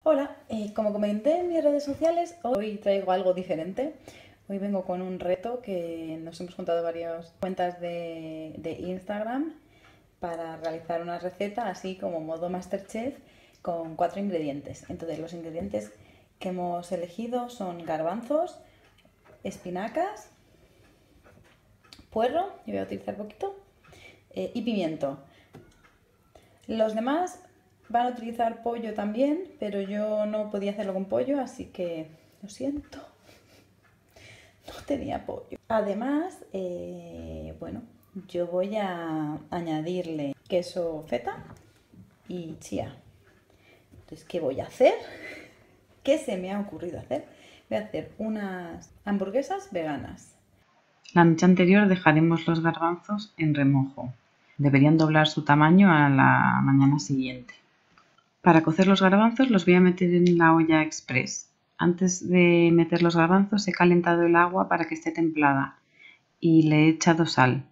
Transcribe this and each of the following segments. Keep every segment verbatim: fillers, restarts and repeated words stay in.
Hola, eh, como comenté en mis redes sociales, hoy traigo algo diferente. Hoy vengo con un reto que nos hemos juntado varias cuentas de, de Instagram para realizar una receta así como modo MasterChef con cuatro ingredientes. Entonces los ingredientes que hemos elegido son garbanzos, espinacas, puerro, yo voy a utilizar poquito, eh, y pimiento. Los demás van a utilizar pollo también, pero yo no podía hacerlo con pollo, así que lo siento, no tenía pollo. Además, eh, bueno, yo voy a añadirle queso feta y chía. Entonces, ¿qué voy a hacer? ¿Qué se me ha ocurrido hacer? Voy a hacer unas hamburguesas veganas. La noche anterior dejaremos los garbanzos en remojo. Deberían doblar su tamaño a la mañana siguiente. Para cocer los garbanzos los voy a meter en la olla express. Antes de meter los garbanzos he calentado el agua para que esté templada y le he echado sal.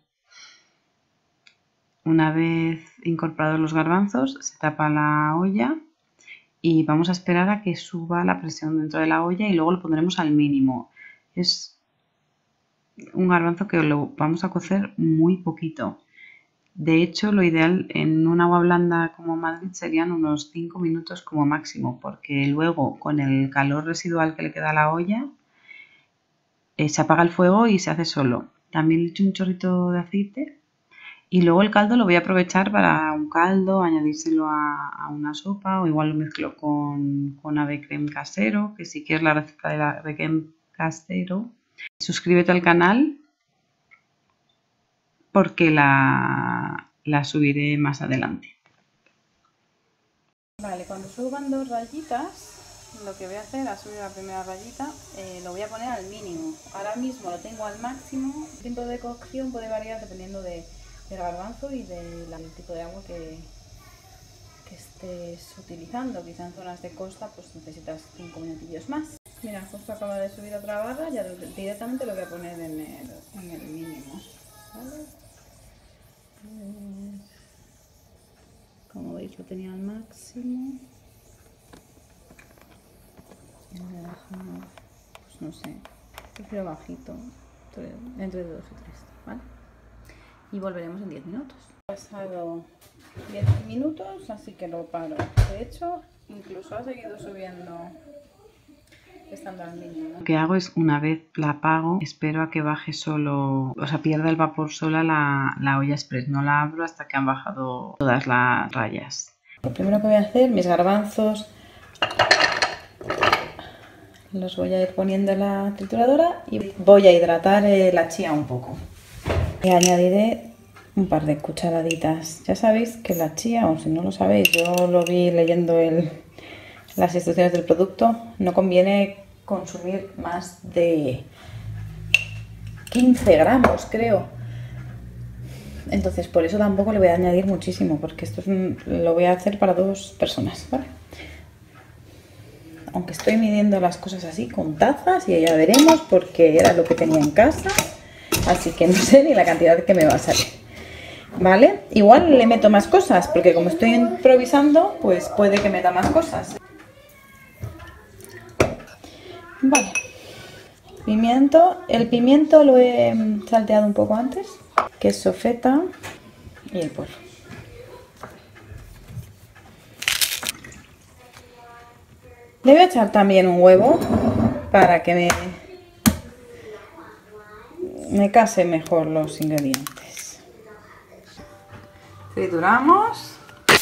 Una vez incorporados los garbanzos se tapa la olla y vamos a esperar a que suba la presión dentro de la olla y luego lo pondremos al mínimo. Es un garbanzo que lo vamos a cocer muy poquito. De hecho, lo ideal en un agua blanda como Madrid serían unos cinco minutos como máximo, porque luego con el calor residual que le queda a la olla eh, se apaga el fuego y se hace solo. También le echo un chorrito de aceite y luego el caldo lo voy a aprovechar para un caldo, añadírselo a, a una sopa o igual lo mezclo con, con ave creme casero, que si quieres la receta del ave creme casero, suscríbete al canal porque la, la subiré más adelante. Vale, cuando suban dos rayitas, lo que voy a hacer es subir la primera rayita, eh, lo voy a poner al mínimo. Ahora mismo lo tengo al máximo. El tiempo de cocción puede variar dependiendo de, del garbanzo y del tipo de agua que, que estés utilizando. Quizá en zonas de costa pues necesitas cinco minutillos más. Mira, justo acaba de subir otra barra, ya directamente lo voy a poner en el, en el mínimo. ¿Vale? Como veis lo tenía al máximo. Pues no sé, prefiero bajito, entre dos y tres, ¿vale? Y volveremos en diez minutos. Ha pasado diez minutos, así que lo paro. De hecho, incluso ha seguido subiendo estando al mínimo. Lo que hago es, una vez la apago, espero a que baje solo, o sea, pierda el vapor sola la, la olla express. No la abro hasta que han bajado todas las rayas. Lo primero que voy a hacer, mis garbanzos, los voy a ir poniendo en la trituradora y voy a hidratar eh, la chía un poco. Y añadiré un par de cucharaditas. Ya sabéis que la chía, o si no lo sabéis, yo lo vi leyendo el, las instrucciones del producto, no conviene consumir más de quince gramos, creo. Entonces por eso tampoco le voy a añadir muchísimo, porque esto es un, lo voy a hacer para dos personas, ¿vale? Aunque estoy midiendo las cosas así con tazas y ya veremos, porque era lo que tenía en casa, así que no sé ni la cantidad que me va a salir, ¿vale? Igual le meto más cosas, porque como estoy improvisando, pues puede que meta más cosas. Vale, pimiento, el pimiento lo he salteado un poco antes, queso feta y el puerro. Le voy a echar también un huevo para que me, me casen mejor los ingredientes. Trituramos.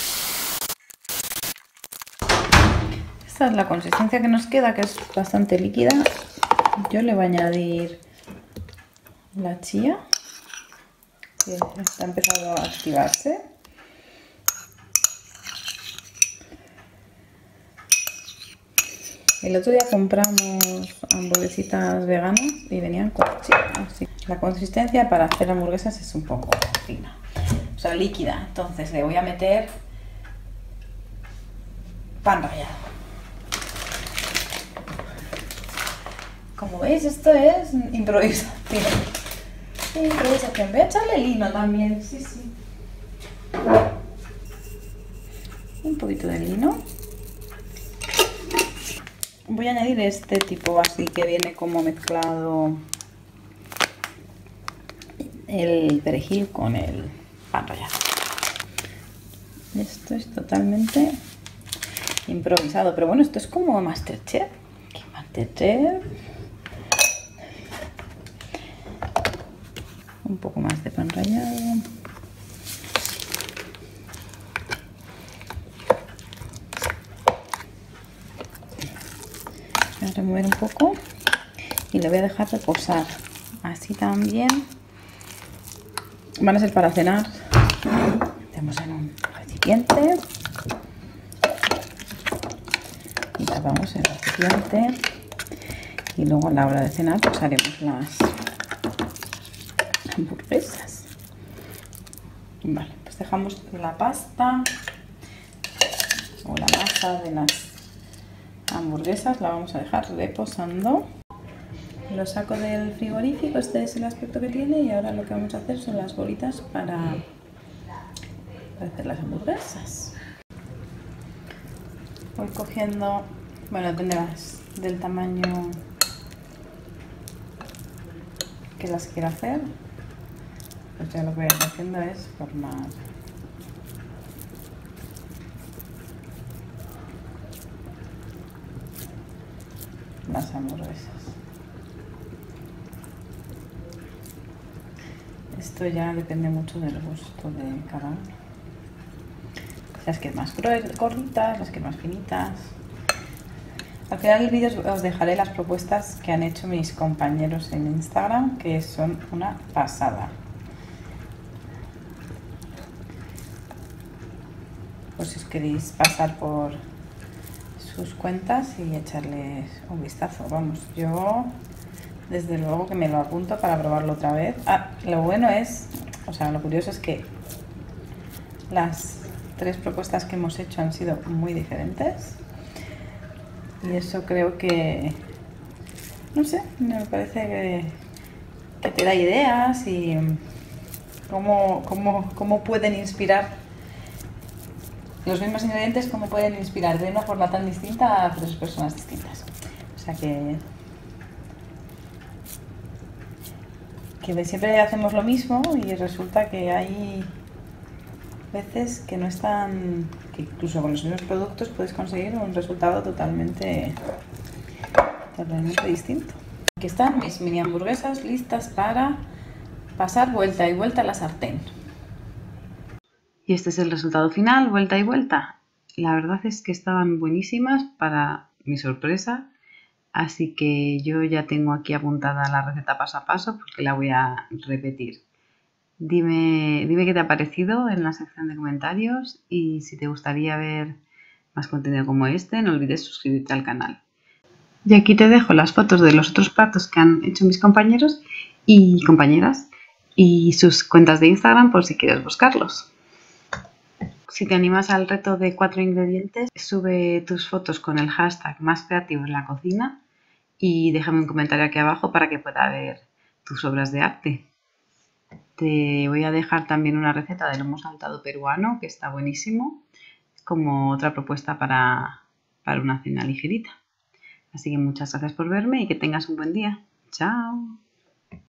Esta es la consistencia que nos queda, que es bastante líquida. Yo le voy a añadir la chía, que está empezando a activarse. El otro día compramos hamburguesitas veganas y venían con chía, así. La consistencia para hacer hamburguesas es un poco fina, o sea, líquida. Entonces le voy a meter pan rallado. Como veis, esto es improvisación. Improvisación. Voy a echarle lino también, sí, sí. Un poquito de lino. voy a añadir este tipo así que viene como mezclado el perejil con el pan rallado. Esto es totalmente improvisado, pero bueno, esto es como Masterchef. ¿Qué Masterchef? Un poco más de pan rallado. Voy a remover un poco y lo voy a dejar reposar. Así también van a ser para cenar. Metemos en un recipiente y tapamos el recipiente, y luego a la hora de cenar pues haremos las hamburguesas. Vale, pues dejamos la pasta o la masa de las hamburguesas, la vamos a dejar reposando. Lo saco del frigorífico, este es el aspecto que tiene, y ahora lo que vamos a hacer son las bolitas para, para hacer las hamburguesas. Voy cogiendo, bueno, depende más del tamaño que las quiero hacer, pues ya lo que voy a ir haciendo es formar las hamburguesas. Esto ya depende mucho del gusto de cada uno. Las que más gorditas, las que más finitas. Al final del vídeo os dejaré las propuestas que han hecho mis compañeros en Instagram, que son una pasada. Por si os queréis pasar por sus cuentas y echarles un vistazo. Vamos, yo desde luego que me lo apunto para probarlo otra vez. Ah, lo bueno es, o sea, lo curioso es que las tres propuestas que hemos hecho han sido muy diferentes. Y eso creo que, no sé, me parece que, que te da ideas y cómo, cómo, cómo pueden inspirar los mismos ingredientes, cómo pueden inspirar de una forma tan distinta a tres personas distintas. O sea que, que siempre hacemos lo mismo y resulta que hay veces que no están, que incluso con los mismos productos puedes conseguir un resultado totalmente, totalmente distinto. Aquí están mis mini hamburguesas listas para pasar vuelta y vuelta a la sartén. Y este es el resultado final, vuelta y vuelta. La verdad es que estaban buenísimas para mi sorpresa, así que yo ya tengo aquí apuntada la receta paso a paso porque la voy a repetir. Dime, dime qué te ha parecido en la sección de comentarios, y si te gustaría ver más contenido como este, no olvides suscribirte al canal. Y aquí te dejo las fotos de los otros platos que han hecho mis compañeros y compañeras y sus cuentas de Instagram por si quieres buscarlos. Si te animas al reto de cuatro ingredientes, sube tus fotos con el hashtag más creativo en la cocina y déjame un comentario aquí abajo para que pueda ver tus obras de arte. Te voy a dejar también una receta de lomo saltado peruano que está buenísimo, como otra propuesta para, para una cena ligerita. Así que muchas gracias por verme y que tengas un buen día. ¡Chao!